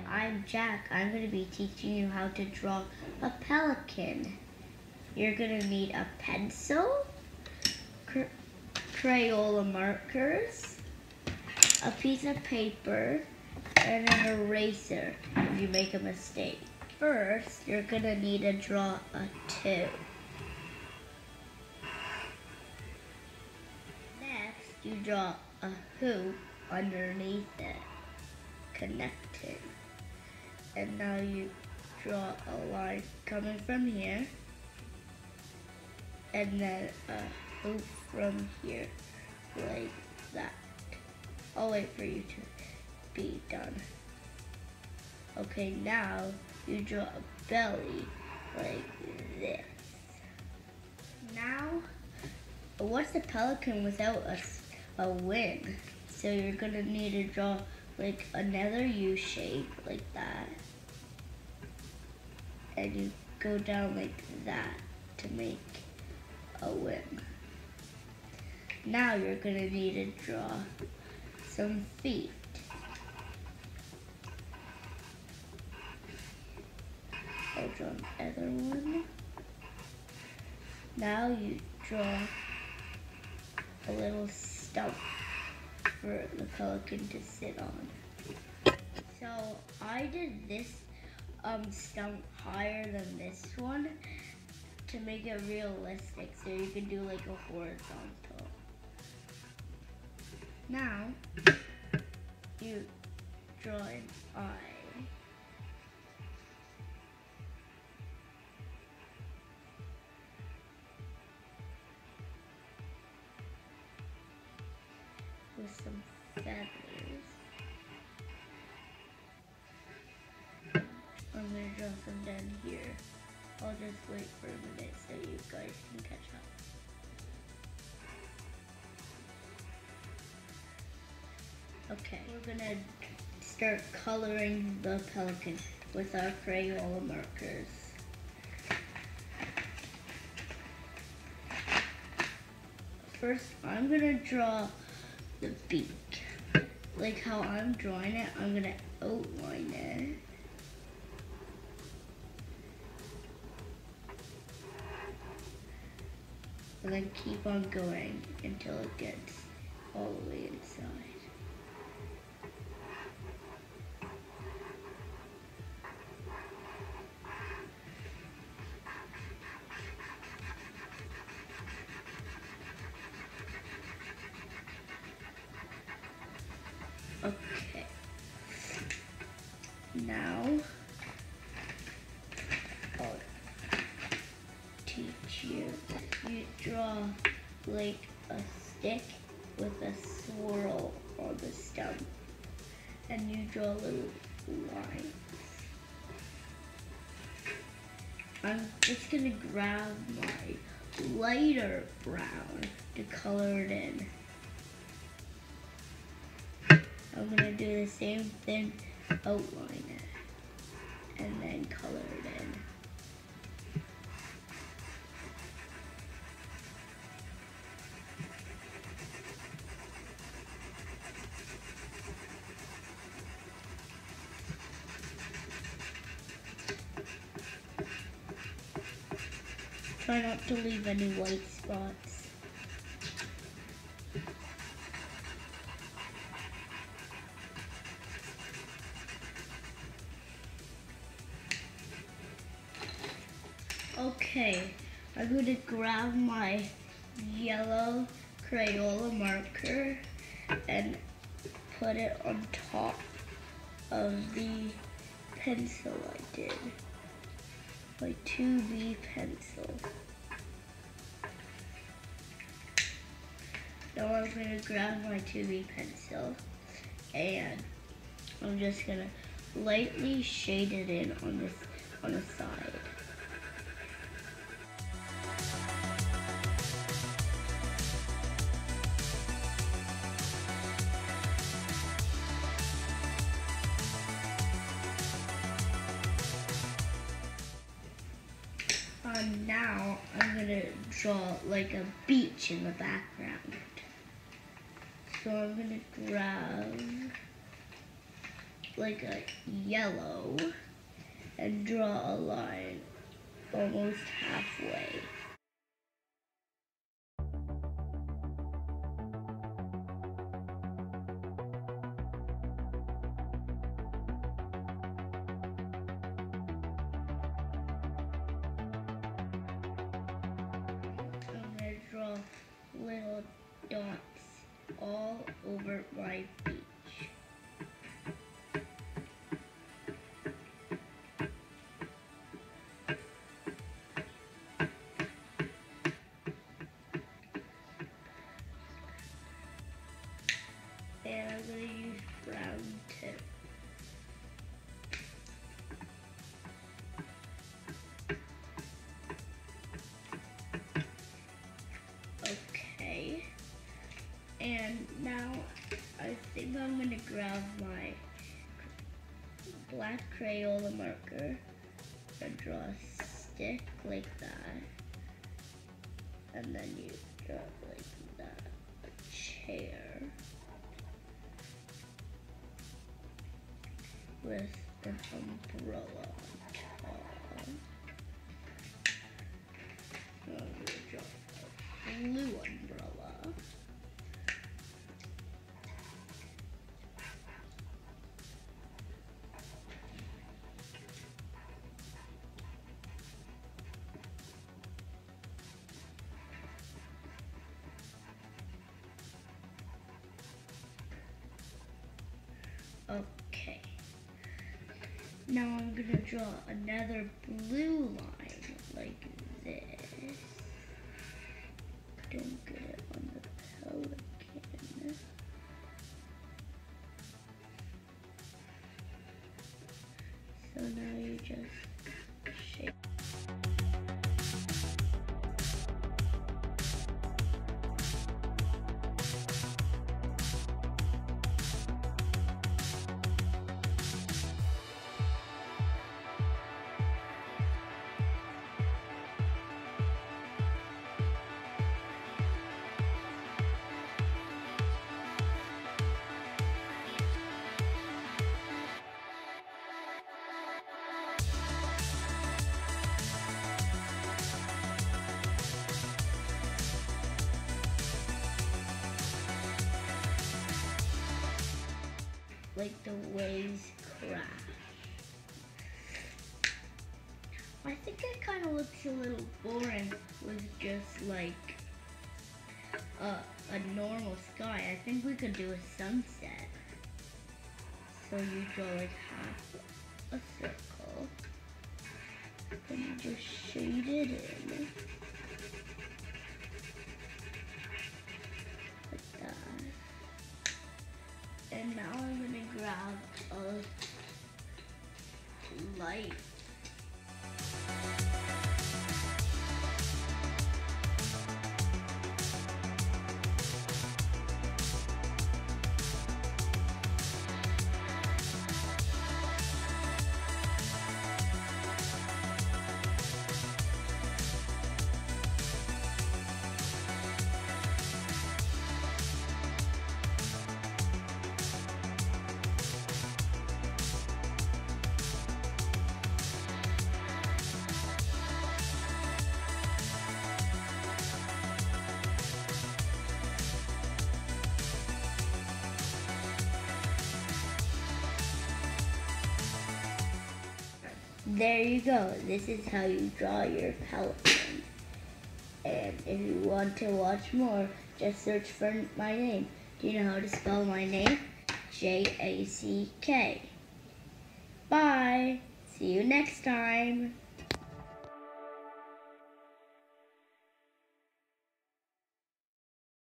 I'm Jack. I'm going to be teaching you how to draw a pelican. You're going to need a pencil, Crayola markers, a piece of paper, and an eraser if you make a mistake. First, you're going to need to draw a 2. Next, you draw a hoop underneath it, connecting. And now you draw a line coming from here, and then a hoop from here, like that. I'll wait for you to be done. Okay, now you draw a belly like this. Now, what's a pelican without a wing? So you're gonna need to draw like another U shape like that. And you go down like that to make a wing. Now you're gonna need to draw some feet. I'll draw another one. Now you draw a little stump for the pelican to sit on. So I did this stump higher than this one to make it realistic, so you can do like a horizontal. Now you draw an eye. With some feathers. I'm going to draw some down here. I'll just wait for a minute so you guys can catch up. Okay, we're going to start coloring the pelican with our Crayola markers. First, I'm going to draw the beak. Like how I'm drawing it, I'm going to outline it. And then keep on going until it gets all the way inside. Okay. Now, I'll teach you. You draw like a stick with a swirl on the stump, and you draw little lines. I'm just gonna grab my lighter brown to color it in. I'm gonna do the same thing, outline it, and then color it in. Try not to leave any white spots. Okay, I'm going to grab my yellow Crayola marker and put it on top of the pencil I did. My 2B pencil. Now I'm going to grab my 2B pencil and I'm just going to lightly shade it in on the side. Now I'm going to draw like a beach in the background. So I'm going to grab like a yellow and draw a line almost halfway. I'm going to draw little dots all over my beach. And I'm going to use brown too. Okay. And now I think I'm going to grab my black Crayola marker and draw a stick like that. And then you draw like that, a chair. With an umbrella on top. I'm going to draw a blue umbrella. Okay. Now I'm going to draw another blue line like this. Don't get it on the pelican. So now you just shape. Like the waves crash. I think it kind of looks a little boring with just like a normal sky. I think we could do a sunset. So you draw like half a circle, and you just shade it in. Like that. And now I'm gonna grab a light. There you go. This is how you draw your pelican. And if you want to watch more, just search for my name. Do you know how to spell my name? Jack. Bye. See you next time.